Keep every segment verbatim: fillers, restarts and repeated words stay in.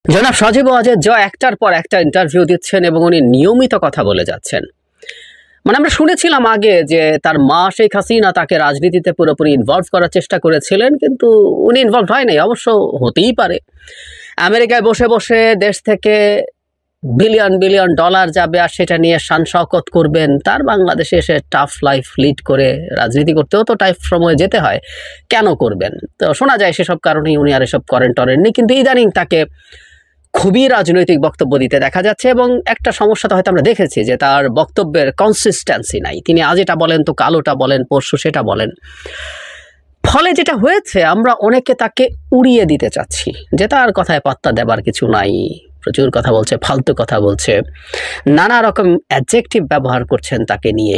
জনাব সজীব ওয়াজেদ জয় একটার পর একটা ইন্টারভিউ দিচ্ছেন এবং উনি নিয়মিত কথা বলে যাচ্ছেন। মানে আমরা শুনেছিলাম আগে যে তার মা শেখ হাসিনা তাকে রাজনীতিতে পুরোপুরি ইনভলভ করার চেষ্টা করেছিলেন, কিন্তু উনি ইনভলভ হয় নাই। অবশ্য হতেই পারে, আমেরিকায় বসে বসে দেশ থেকে বিলিয়ন বিলিয়ন ডলার যাবে আর সেটা নিয়ে শান শওকত করবেন। তার বাংলাদেশে এসে টাফ লাইফ লিড করে রাজনীতি করতেও তো টাইপ সময় যেতে হয়, কেন করবেন? তো শোনা যায় সেসব কারণেই উনি আর এসব করেন টরেননি, কিন্তু ইদানিং তাকে খুবই রাজনৈতিক বক্তব্য দিতে দেখা যাচ্ছে। এবং একটা সমস্যা তো হয়তো আমরা দেখেছি যে তার বক্তব্যের কনসিস্টেন্সি নাই। তিনি আজ এটা বলেন তো কালোটা বলেন, পরশু সেটা বলেন। ফলে যেটা হয়েছে, আমরা অনেকে তাকে উড়িয়ে দিতে চাচ্ছি যে তার কথায় পাত্তা দেবার কিছু নাই, প্রচুর কথা বলছে, ফালতু কথা বলছে, নানা রকম অ্যাডজেক্টিভ ব্যবহার করছেন তাকে নিয়ে।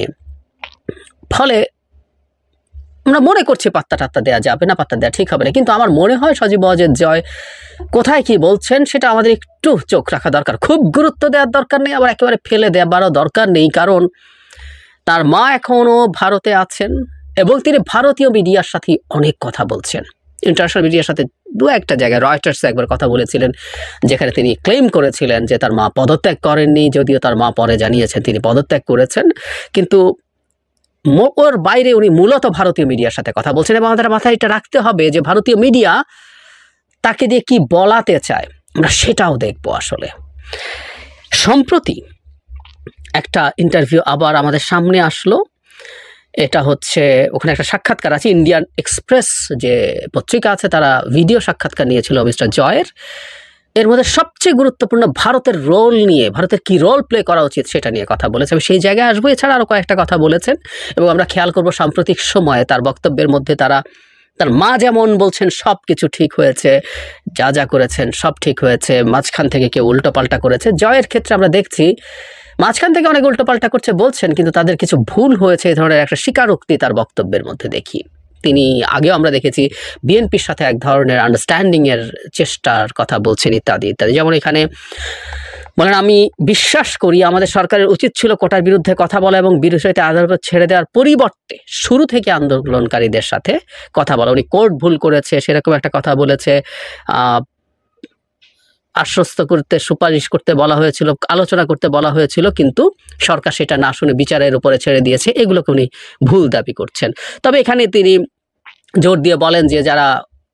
ফলে আমরা মনে করছি পাত্তা টাত্তা দেওয়া যাবে না, পাত্তা দেওয়া ঠিক হবে না। কিন্তু আমার মনে হয় সজীব ওয়াজেদ জয় কোথায় কি বলছেন সেটা আমাদের একটু চোখ রাখা দরকার। খুব গুরুত্ব দেওয়ার দরকার নেই, আবার একেবারে ফেলে দেওয়ারও দরকার নেই, কারণ তার মা এখনও ভারতে আছেন এবং তিনি ভারতীয় মিডিয়ার সাথে অনেক কথা বলছেন। ইন্টারন্যাশনাল মিডিয়ার সাথে দু একটা জায়গায়, রয়টার্সে একবার কথা বলেছিলেন যেখানে তিনি ক্লেম করেছিলেন যে তার মা পদত্যাগ করেননি, যদিও তার মা পরে জানিয়েছেন তিনি পদত্যাগ করেছেন। কিন্তু ওর বাইরে উনি মূলত ভারতীয় মিডিয়ার সাথে কথা বলছেন এবং আমাদের মাথায় এটা রাখতে হবে যে ভারতীয় মিডিয়া তাকে দিয়ে কি বলাতে চায়, আমরা সেটাও দেখব। আসলে সম্প্রতি একটা ইন্টারভিউ আবার আমাদের সামনে আসলো। এটা হচ্ছে, ওখানে একটা সাক্ষাৎকার আছে, ইন্ডিয়ান এক্সপ্রেস যে পত্রিকা আছে তারা ভিডিও সাক্ষাৎকার নিয়েছিল মিস্টার জয়ের। এর মধ্যে সবচেয়ে গুরুত্বপূর্ণ ভারতের রোল নিয়ে, ভারতের কি রোল প্লে করা উচিত সেটা নিয়ে কথা বলেছে। আমি সেই জায়গায় আসবো। এছাড়া আরও কয়েকটা কথা বলেছেন এবং আমরা খেয়াল করব সাম্প্রতিক সময়ে তার বক্তব্যের মধ্যে তারা, তার মা যেমন বলছেন সব কিছু ঠিক হয়েছে, যা যা করেছেন সব ঠিক হয়েছে, মাঝখান থেকে কেউ উল্টোপাল্টা করেছে। জয়ের ক্ষেত্রে আমরা দেখছি মাঝখান থেকে অনেক উল্টোপাল্টা করছে বলছেন, কিন্তু তাদের কিছু ভুল হয়েছে এই ধরনের একটা স্বীকারোক্তি তার বক্তব্যের মধ্যে দেখি। তিনি আগেও আমরা দেখেছি বিএনপির সাথে এক ধরনের আন্ডারস্ট্যান্ডিংয়ের চেষ্টার কথা বলছেন ইত্যাদি ইত্যাদি। যেমন এখানে বলেন, আমি বিশ্বাস করি আমাদের সরকারের উচিত ছিল কোটার বিরুদ্ধে কথা বলা এবং বিরোধীতে আদালত ছেড়ে দেওয়ার পরিবর্তে শুরু থেকে আন্দোলনকারীদের সাথে কথা বলা। উনি কোর্ট ভুল করেছে সেরকম একটা কথা বলেছে, আশ্বস্ত করতে, সুপারিশ করতে বলা হয়েছিল, আলোচনা করতে বলা হয়েছিল, কিন্তু সরকার সেটা না শুনে বিচারের উপরে ছেড়ে দিয়েছে। এগুলোকে উনি ভুল দাবি করছেন। তবে এখানে তিনি জোর দিয়ে বলেন যে যারা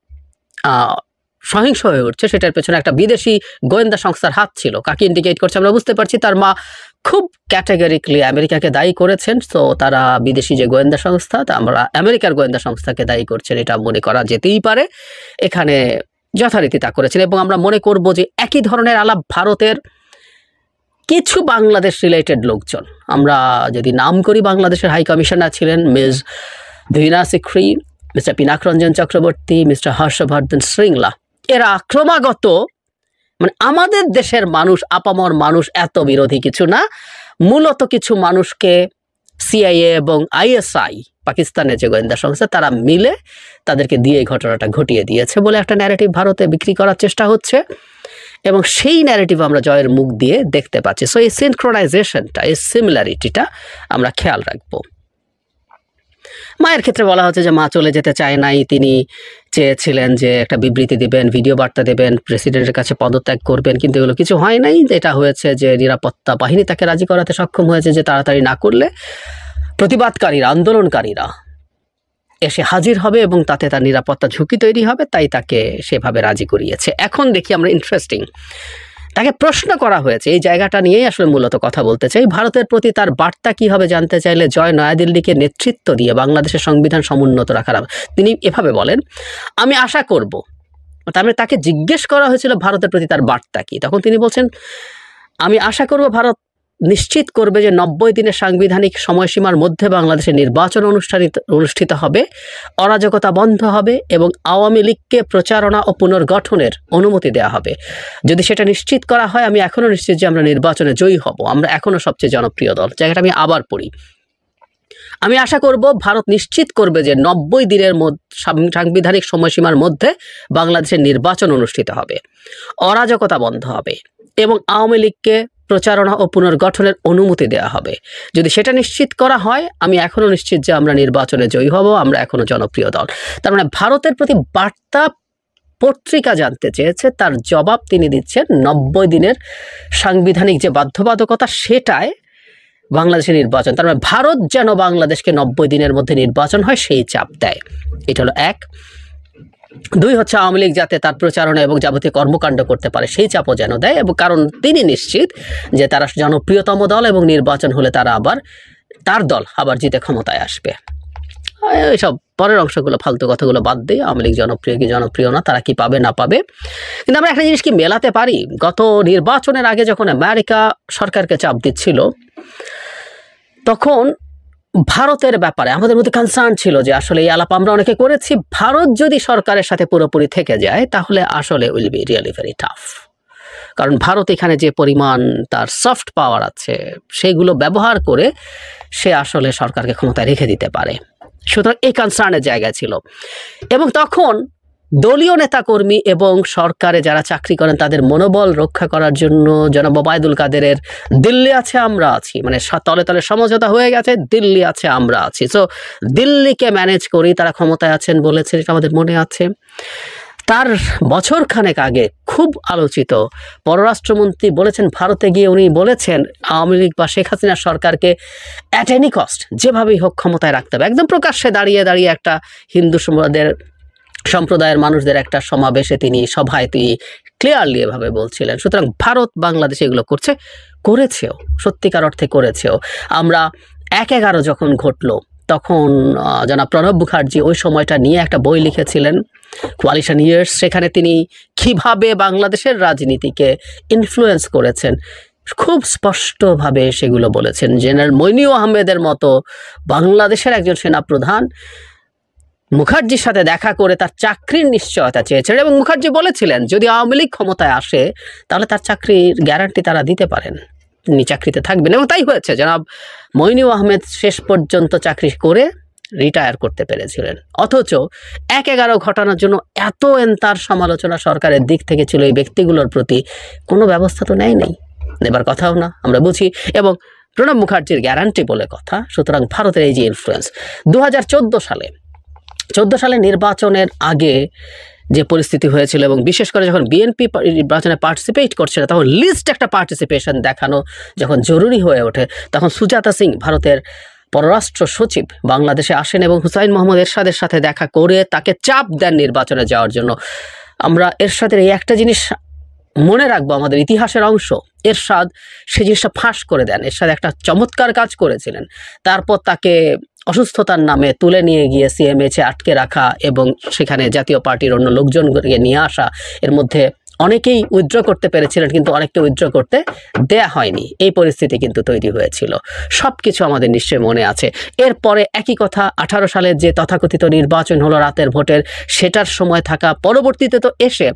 সহিংস হয়ে উঠছে সেটার পেছনে একটা বিদেশি গোয়েন্দা সংস্থার হাত ছিল। কাকে ইন্ডিকেট করছে আমরা বুঝতে পারছি। তার মা খুব ক্যাটেগরিক্যালি আমেরিকাকে দায়ী করেছেন। তো তারা বিদেশি যে গোয়েন্দা সংস্থা, তা আমরা আমেরিকার গোয়েন্দা সংস্থাকে দায়ী করছেন, এটা মনে করা যেতেই পারে। এখানে যথারীতি তা করেছেন এবং আমরা মনে করব যে একই ধরনের আলাপ ভারতের কিছু বাংলাদেশ রিলেটেড লোকজন, আমরা যদি নাম করি, বাংলাদেশের হাই কমিশনার ছিলেন Miss Veena Sikri, Mister Pinak Ranjan Chakraborty, Mister Harshvardhan Shringla. এরা ক্রমাগত, মানে আমাদের দেশের মানুষ, আপামর মানুষ এত বিরোধী কিছু না, মূলত কিছু মানুষকে সিআইএ এবং আইএসআই, পাকিস্তানের যে গোয়েন্দা সংস্থা, তারা মিলে তাদেরকে দিয়ে এই ঘটনাটা ঘটিয়ে দিয়েছে বলে একটা ন্যারেটিভ ভারতে বিক্রি করার চেষ্টা হচ্ছে এবং সেই ন্যারেটিভ আমরা জয়ের মুখ দিয়ে দেখতে পাচ্ছি। সো এই সিনক্রোনাইজেশনটা, এই সিমিলারিটিটা আমরা খেয়াল রাখবো। মায়ের ক্ষেত্রে বলা হচ্ছে যে মা চলে যেতে চায় নাই, তিনি চেয়েছিলেন যে একটা বিবৃতি দেবেন, ভিডিও বার্তা দেবেন, প্রেসিডেন্টের কাছে পদত্যাগ করবেন, কিন্তু এগুলো কিছু হয় নাই। এটা হয়েছে যে নিরাপত্তা বাহিনী তাকে রাজি করাতে সক্ষম হয়েছে যে তাড়াতাড়ি না করলে প্রতিবাদকারীরা, আন্দোলনকারীরা এসে হাজির হবে এবং তাতে তার নিরাপত্তা ঝুঁকি তৈরি হবে, তাই তাকে সেভাবে রাজি করিয়েছে। এখন দেখি আমরা ইন্টারেস্টিং, তাকে প্রশ্ন করা হয়েছে, এই জায়গাটা নিয়েই আসলে মূলত কথা বলতে চাই। ভারতের প্রতি তার বার্তা কী হবে জানতে চাইলে জয় নয়াদিল্লিকে নেতৃত্ব দিয়ে বাংলাদেশের সংবিধান সমুন্নত রাখার, তিনি এভাবে বলেন, আমি আশা করব। তারপরে তাকে জিজ্ঞেস করা হয়েছিল ভারতের প্রতি তার বার্তা কী, তখন তিনি বলছেন, আমি আশা করব ভারত নিশ্চিত করবে যে নব্বই দিনের সাংবিধানিক সময়সীমার মধ্যে বাংলাদেশে নির্বাচন অনুষ্ঠানিত অনুষ্ঠিত হবে, অরাজকতা বন্ধ হবে এবং আওয়ামী লীগকে প্রচারণা ও পুনর্গঠনের অনুমতি দেওয়া হবে। যদি সেটা নিশ্চিত করা হয়, আমি এখনও নিশ্চিত যে আমরা নির্বাচনে জয়ী হব, আমরা এখনও সবচেয়ে জনপ্রিয় দল। জায়গাটা আমি আবার পড়ি, আমি আশা করব ভারত নিশ্চিত করবে যে নব্বই দিনের মধ্যে সাংবিধানিক সময়সীমার মধ্যে বাংলাদেশের নির্বাচন অনুষ্ঠিত হবে, অরাজকতা বন্ধ হবে এবং আওয়ামী লীগকে প্রচারণা ও পুনর্গঠনের অনুমতি দেওয়া হবে। যদি সেটা নিশ্চিত করা হয়, আমি এখনও নিশ্চিত যে আমরা নির্বাচনে জয়ী হব, আমরা এখনও জনপ্রিয় দল। তার মানে ভারতের প্রতি বার্তা পত্রিকা জানতে চেয়েছে, তার জবাব তিনি দিচ্ছেন নব্বই দিনের সাংবিধানিক যে বাধ্যবাধকতা সেটায় বাংলাদেশের নির্বাচন, তার মানে ভারত যেন বাংলাদেশকে নব্বই দিনের মধ্যে নির্বাচন হয় সেই চাপ দেয়। এটা হলো এক। দুই হচ্ছে আওয়ামী লীগ যাতে তার প্রচারণা এবং যাবতীয় কর্মকাণ্ড করতে পারে সেই চাপও যেন দেয়, এবং কারণ তিনি নিশ্চিত যে তারা জনপ্রিয়তম দল এবং নির্বাচন হলে তারা আবার তার দল আবার জিতে ক্ষমতায় আসবে। এইসব পরের অংশগুলো ফালতু কথাগুলো বাদ দিয়ে আওয়ামী লীগ জনপ্রিয় কি জনপ্রিয় না, তারা কি পাবে না পাবে, কিন্তু আমরা একটা জিনিস কি মেলাতে পারি, গত নির্বাচনের আগে যখন আমেরিকা সরকারকে চাপ দিচ্ছিল তখন ভারতের ব্যাপারে আমাদের মধ্যে কনসার্ন ছিল যে আসলে এই আলাপ আমরা অনেকে করেছি, ভারত যদি সরকারের সাথে পুরোপুরি থেকে যায় তাহলে আসলে will be really very tough, কারণ ভারত এখানে যে পরিমাণ তার সফট পাওয়ার আছে সেগুলো ব্যবহার করে সে আসলে সরকারকে ক্ষমতায় রেখে দিতে পারে। সুতরাং এই কনসার্নের জায়গা ছিল, এবং তখন দলীয় নেতাকর্মী এবং সরকারে যারা চাকরি করেন তাদের মনোবল রক্ষা করার জন্য জনাব ওবায়দুল কাদেরের দিল্লি আছে আমরা আছি, মানে তলে তলে সমঝোতা হয়ে গেছে, দিল্লি আছে আমরা আছি, সো দিল্লিকে ম্যানেজ করি তারা ক্ষমতায় আছেন বলেছেন, এটা আমাদের মনে আছে। তার বছর খানেক আগে খুব আলোচিত পররাষ্ট্রমন্ত্রী বলেছেন, ভারতে গিয়ে উনি বলেছেন আওয়ামী লীগ বা শেখ হাসিনার সরকারকে অ্যাট এনি কস্ট যেভাবেই হোক ক্ষমতায় রাখতে হবে, একদম প্রকাশ্যে দাঁড়িয়ে দাঁড়িয়ে একটা হিন্দু সম্প্রদায়ের সম্প্রদায়ের মানুষদের একটা সমাবেশে তিনি সভায় তিনি ক্লিয়ারলি এভাবে বলছিলেন। সুতরাং ভারত বাংলাদেশে এগুলো করছে, করেছেও, সত্যিকার অর্থে করেছেও। আমরা এক এগারো যখন ঘটলো তখন জনাব প্রণব মুখার্জি ওই সময়টা নিয়ে একটা বই লিখেছিলেন কোয়ালিশন ইয়ার্স, সেখানে তিনি কিভাবে বাংলাদেশের রাজনীতিকে ইনফ্লুয়েন্স করেছেন খুব স্পষ্টভাবে সেগুলো বলেছেন। জেনারেল মইনুল আহমেদের মতো বাংলাদেশের একজন সেনাপ্রধান মুখার্জির সাথে দেখা করে তার চাকরির নিশ্চয়তা চেয়েছিলেন, এবং মুখার্জি বলেছিলেন যদি আওয়ামী লীগ ক্ষমতায় আসে তাহলে তার চাকরির গ্যারান্টি তারা দিতে পারেন, তিনি চাকরিতে থাকবেন, এবং তাই হয়েছে। জনাব মইনুল আহমেদ শেষ পর্যন্ত চাকরি করে রিটায়ার করতে পেরেছিলেন, অথচ এক এগারো ঘটানোর জন্য এত এন্তার সমালোচনা সরকারের দিক থেকে ছিল এই ব্যক্তিগুলোর প্রতি, কোনো ব্যবস্থা তো নেয় নেই, নেবার কথাও না, আমরা বুঝি। এবং প্রণব মুখার্জির গ্যারান্টি বলে কথা। সুতরাং ভারতের এই যে ইনফ্লুয়েন্স দু হাজার চোদ্দো সালে চোদ্দো সালে নির্বাচনের আগে যে পরিস্থিতি হয়েছিল, এবং বিশেষ করে যখন বিএনপি নির্বাচনে পার্টিসিপেট করছে না তখন লিস্ট একটা পার্টিসিপেশন দেখানো যখন জরুরি হয়ে ওঠে, তখন সুজাতা সিং ভারতের পররাষ্ট্র সচিব বাংলাদেশে আসেন এবং হুসাইন মোহাম্মদ এরশাদের সাথে দেখা করে তাকে চাপ দেন নির্বাচনে যাওয়ার জন্য। আমরা এরশাদের এই একটা জিনিস মনে রাখবো, আমাদের ইতিহাসের অংশ, এরশাদ সেই জিনিসটা ফাঁস করে দেন। এরশাদ একটা চমৎকার কাজ করেছিলেন, তারপর তাকে অসুস্থতার নামে তুলে নিয়ে গিয়ে সিএমএইচে আটকে রাখা এবং সেখানে জাতীয় পার্টির অন্য লোকজনকে নিয়ে আসা, এর মধ্যে অনেকেই উইথড্র করতে পেরেছিলেন কিন্তু অনেককে উইথড্র করতে দেয়া হয়নি, এই পরিস্থিতি কিন্তু তৈরি হয়েছিল। সব কিছু আমাদের নিশ্চয়ই মনে আছে। এরপরে একই কথা আঠারো সালের যে তথাকথিত নির্বাচন হলো রাতের ভোটের, সেটার সময় থাকা পরবর্তীতে তো এসে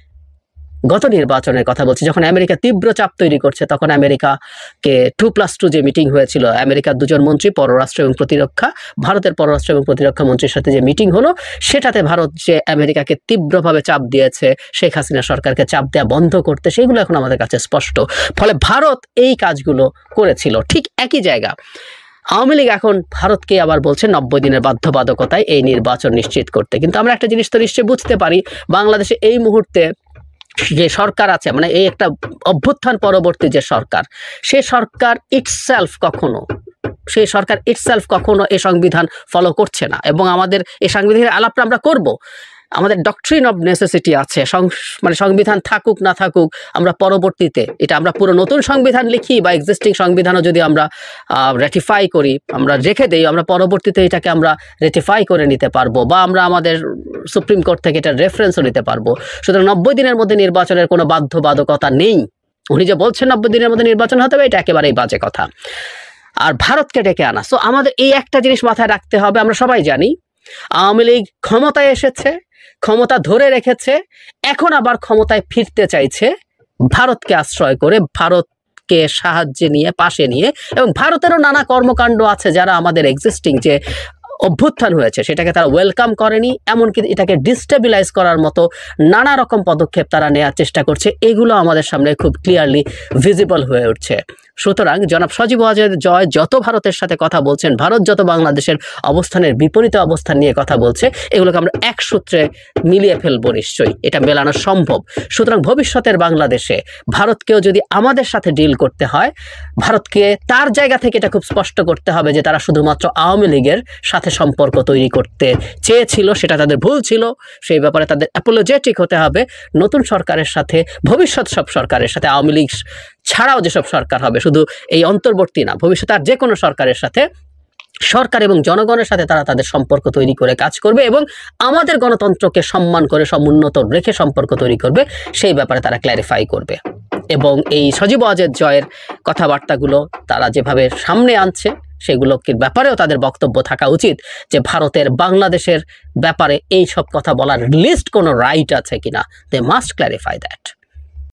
গত নির্বাচনের কথা বলছি, যখন আমেরিকা তীব্র চাপ তৈরি করছে তখন আমেরিকাকে টু প্লাস টু যে মিটিং হয়েছিল আমেরিকার দুজন মন্ত্রী পররাষ্ট্র এবং প্রতিরক্ষা, ভারতের পররাষ্ট্র এবং প্রতিরক্ষা মন্ত্রীর সাথে যে মিটিং হলো সেটাতে ভারত যে আমেরিকাকে তীব্রভাবে চাপ দিয়েছে শেখ হাসিনা সরকারকে চাপ দেওয়া বন্ধ করতে, সেগুলো এখন আমাদের কাছে স্পষ্ট। ফলে ভারত এই কাজগুলো করেছিল। ঠিক একই জায়গা আওয়ামী লীগ এখন ভারতকে আবার বলছে নব্বই দিনের বাধ্যবাধকতায় এই নির্বাচন নিশ্চিত করতে। কিন্তু আমরা একটা জিনিস তো নিশ্চয়ই বুঝতে পারি, বাংলাদেশে এই মুহূর্তে যে সরকার আছে, মানে এই একটা অভ্যুত্থান পরবর্তী যে সরকার, সে সরকার ইটসেলফ কখনো সেই সরকার ইটসেলফ কখনো এই সংবিধান ফলো করছে না। এবং আমাদের এই সংবিধানের আলাপটা আমরা করব, আমাদের ডক্ট্রিন অফ নেসেসিটি আছে, মানে সংবিধান থাকুক না থাকুক আমরা পরবর্তীতে এটা আমরা পুরো নতুন সংবিধান লিখি বা এক্সিস্টিং সংবিধানও যদি আমরা রেটিফাই করি, আমরা রেখে দেই, আমরা পরবর্তীতে এটাকে আমরা রেটিফাই করে নিতে পারবো বা আমরা আমাদের সুপ্রিম কোর্ট থেকে এটা রেফারেন্সও নিতে পারবো। সুতরাং নব্বই দিনের মধ্যে নির্বাচনের কোনো বাধ্যবাধকতা নেই। উনি যে বলছেন নব্বই দিনের মধ্যে নির্বাচন হতে হবে, এটা একেবারেই বাজে কথা। আর ভারতকে ডেকে আনা, সো আমাদের এই একটা জিনিস মাথায় রাখতে হবে। আমরা সবাই জানি আওয়ামী লীগ ক্ষমতায় এসেছে, ক্ষমতা ধরে রেখেছে, এখন আবার ক্ষমতায় ফিরতে চাইছে ভারতকে আশ্রয় করে, ভারতকে সাহায্যে নিয়ে পাশে নিয়ে। এবং ভারতেরও নানা কর্মকাণ্ড আছে যারা আমাদের এক্সিস্টিং যে অভ্যুত্থান হয়েছে সেটাকে তারা ওয়েলকাম করেনি, এমনকি এটাকে ডিস্টেবিলাইজ করার মতো নানা রকম পদক্ষেপ তারা নেওয়ার চেষ্টা করছে। এগুলো আমাদের সামনে খুব ক্লিয়ারলি ভিজিবল হয়ে উঠছে। সুতরাং জনাব সজীব ওয়াজেদ জয় যত ভারতের সাথে কথা বলছেন, ভারত যত বাংলাদেশের অবস্থানের বিপরীত অবস্থান নিয়ে কথা বলছে, এগুলোকে আমরা এক সূত্রে মিলিয়ে ফেলবো নিশ্চয়ই, এটা মেলানো সম্ভব। সুতরাং ভবিষ্যতের বাংলাদেশে ভারতকেও যদি আমাদের সাথে ডিল করতে হয়, ভারতকে তার জায়গা থেকে এটা খুব স্পষ্ট করতে হবে যে তারা শুধুমাত্র আওয়ামী লীগের সাথে সম্পর্ক তৈরি করতে চেয়েছিল, সেটা তাদের ভুল ছিল, সেই ব্যাপারে তাদের অ্যাপোলোজেটিক হতে হবে। নতুন সরকারের সাথে, ভবিষ্যৎ সব সরকারের সাথে, আওয়ামী লীগ ছাড়াও যেসব সরকার হবে, শুধু এই অন্তর্বর্তী না, ভবিষ্যতে আর যে কোনো সরকারের সাথে, সরকার এবং জনগণের সাথে তারা তাদের সম্পর্ক তৈরি করে কাজ করবে এবং আমাদের গণতন্ত্রকে সম্মান করে সমুন্নত রেখে সম্পর্ক তৈরি করবে, সেই ব্যাপারে তারা ক্ল্যারিফাই করবে। এবং এই সজীব ওয়াজেদ জয়ের কথাবার্তাগুলো তারা যেভাবে সামনে আনছে, সেগুলোর ব্যাপারেও তাদের বক্তব্য থাকা উচিত যে ভারতের বাংলাদেশের ব্যাপারে এই সব কথা বলার লিস্ট কোনো রাইট আছে কিনা। They must clarify that.